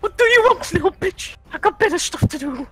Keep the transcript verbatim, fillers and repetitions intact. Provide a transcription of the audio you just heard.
What do you want, little bitch? I got better stuff to do.